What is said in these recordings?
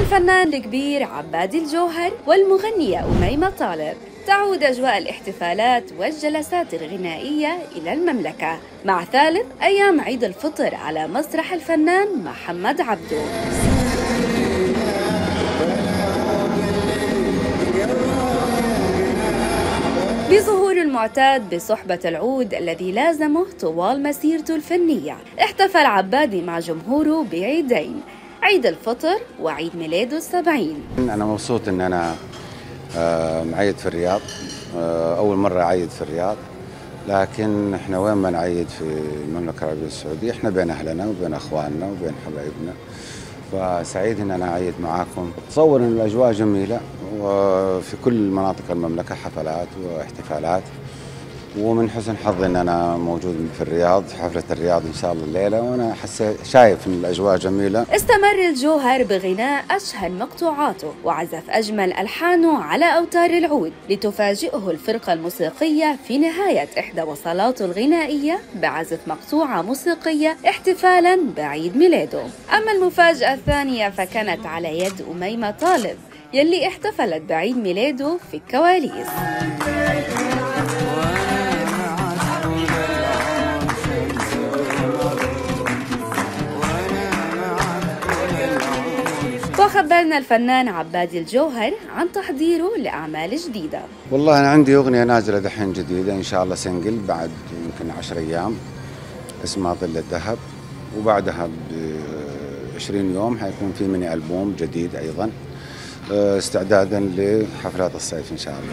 الفنان الكبير عبادي الجوهر والمغنية أميمة طالب. تعود أجواء الاحتفالات والجلسات الغنائية إلى المملكة مع ثالث أيام عيد الفطر على مسرح الفنان محمد عبده. بظهور المعتاد بصحبة العود الذي لازمه طوال مسيرته الفنية، احتفل عبادي مع جمهوره بعيدين، عيد الفطر وعيد ميلاده ال70. أنا مبسوط إن أنا معيد في الرياض، أول مرة أعيد في الرياض، لكن إحنا وين ما نعيد في المملكة العربية السعودية إحنا بين أهلنا وبين أخواننا وبين حبايبنا، فسعيد إن أنا أعيد معاكم. أتصور إن الأجواء جميلة وفي كل مناطق المملكة حفلات واحتفالات، ومن حسن حظي ان انا موجود في الرياض في حفله الرياض ان شاء الله الليله، وانا شايف ان الاجواء جميله. استمر الجوهر بغناء اشهر مقطوعاته وعزف اجمل الحانه على اوتار العود، لتفاجئه الفرقه الموسيقيه في نهايه احدى وصلاته الغنائيه بعزف مقطوعه موسيقيه احتفالا بعيد ميلاده. اما المفاجاه الثانيه فكانت على يد أميمة طالب يلي احتفلت بعيد ميلاده في الكواليس. وخبرنا الفنان عبادي الجوهر عن تحضيره لأعمال جديدة. والله أنا عندي أغنية نازلة دحين جديدة إن شاء الله، سنجل بعد يمكن 10 أيام اسمها ظل الذهب، وبعدها ب20 يوم حيكون في مني ألبوم جديد أيضا استعدادا لحفلات الصيف إن شاء الله.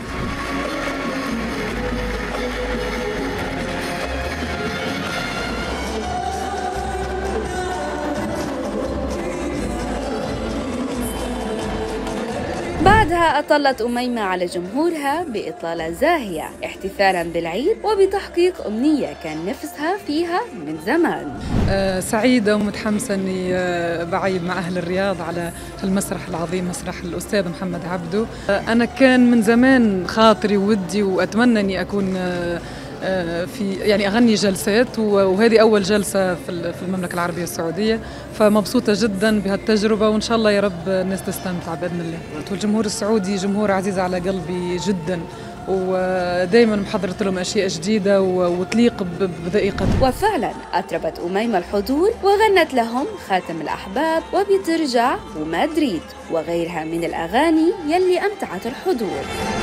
بعدها أطلت أميمة على جمهورها بإطلالة زاهية احتفالا بالعيد وبتحقيق أمنية كان نفسها فيها من زمان. سعيدة ومتحمسة أني بعيد مع أهل الرياض على المسرح العظيم، مسرح الأستاذ محمد عبده. أنا كان من زمان خاطري وودي وأتمنى أني أكون يعني أغني جلسات، وهذه أول جلسة في المملكة العربية السعودية، فمبسوطة جدا بهالتجربة، وإن شاء الله يا رب الناس تستمتع بإذن الله. والجمهور السعودي جمهور عزيز على قلبي جدا، ودائما محضرت لهم أشياء جديدة وتليق بذائقتهم. وفعلا أطربت أميمة الحضور وغنت لهم خاتم الأحباب وبترجع ومدريد وغيرها من الأغاني يلي أمتعت الحضور.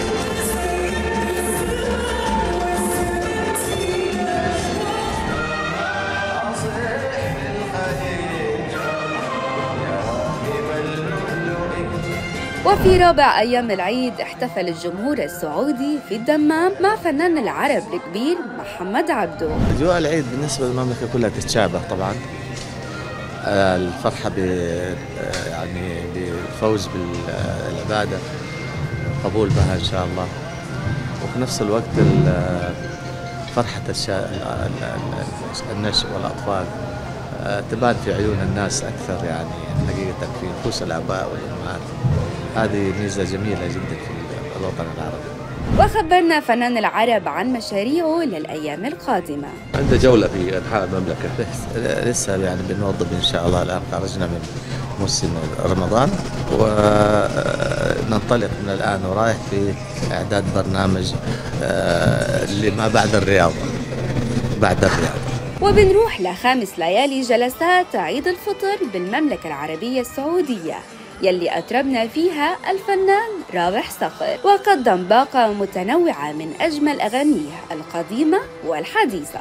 وفي رابع أيام العيد احتفل الجمهور السعودي في الدمام مع فنان العرب الكبير محمد عبده. أجواء العيد بالنسبة للمملكة كلها تتشابه طبعا، الفرحة يعني بالفوز بالعبادة، قبول بها إن شاء الله، وفي نفس الوقت فرحة النشء والأطفال تبان في عيون الناس أكثر، يعني حقيقة في نفوس الآباء والأمهات. هذه ميزة جميلة جدا في الوطن العربي. وخبرنا فنان العرب عن مشاريعه للأيام القادمة. عنده جولة في أنحاء المملكة، لسه يعني بنوضب إن شاء الله. الآن خرجنا من موسم رمضان وننطلق من الآن ورايح في إعداد برنامج لما بعد الرياض. وبنروح ل5 ليالي جلسات عيد الفطر بالمملكة العربية السعودية يلي أطربنا فيها الفنان رابح صقر، وقدم باقة متنوعة من أجمل أغانيه القديمة والحديثة.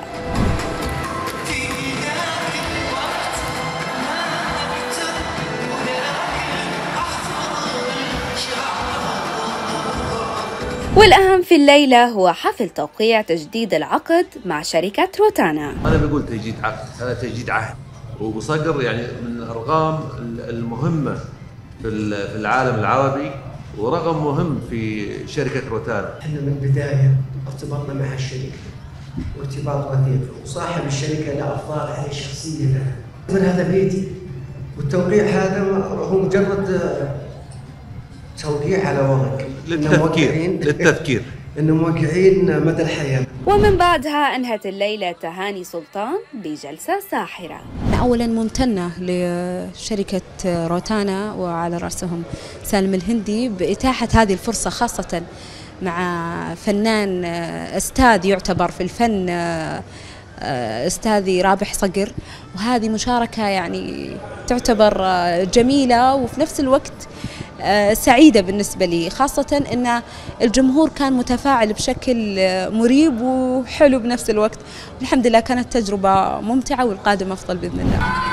والأهم في الليلة هو حفل توقيع تجديد العقد مع شركة روتانا. أنا بقول تجديد عقد، هذا تجديد عهد، وصقر يعني من الأرقام المهمة في العالم العربي، ورقم مهم في شركة روتانا. احنا من البداية ارتبطنا مع الشركة وارتباط وثيق، وصاحب الشركة له أفضال عليه شخصية له. من هذا بيتي، والتوقيع هذا هو مجرد توقيع على ورق للتذكير إنه موقعين مدى الحياة. ومن بعدها أنهت الليلة تهاني سلطان بجلسة ساحرة. أولا ممتنة لشركة روتانا وعلى رأسهم سالم الهندي بإتاحة هذه الفرصة، خاصة مع فنان أستاذ يعتبر في الفن، أستاذي رابح صقر، وهذه مشاركة يعني تعتبر جميلة وفي نفس الوقت سعيدة بالنسبة لي، خاصة أن الجمهور كان متفاعل بشكل مريب وحلو بنفس الوقت. الحمد لله كانت تجربة ممتعة والقادم أفضل بإذن الله.